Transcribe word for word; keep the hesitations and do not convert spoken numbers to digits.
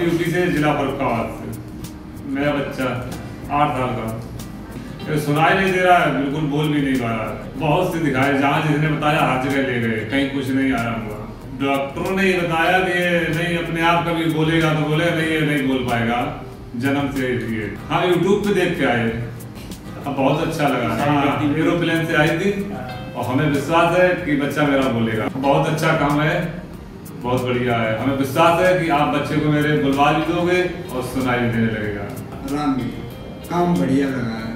UP से, जिला फर्रुखाबाद से। मेरा बच्चा आठ साल का, सुनाई नहीं दे रहा है, बिल्कुल बोल भी नहीं पा रहा है। बहुत से दिखाए, जहाँ जिसने बताया हर जगह ले गए, कहीं कुछ नहीं आराम हुआ। डॉक्टरों ने ये बताया कि ये नहीं अपने आप कभी बोलेगा तो बोले, नहीं ये नहीं बोल पाएगा जन्म से ही। हाँ यूट्यूब पे देख के आए, अब बहुत अच्छा लगा। एरोप्लेन से आई थी और हमें विश्वास है कि बच्चा मेरा बोलेगा। बहुत अच्छा काम है, बहुत बढ़िया है। हमें विश्वास है कि आप बच्चे को मेरे बुलवा भी दोगे और सुनाई देने लगेगा। काम बढ़िया लगा है।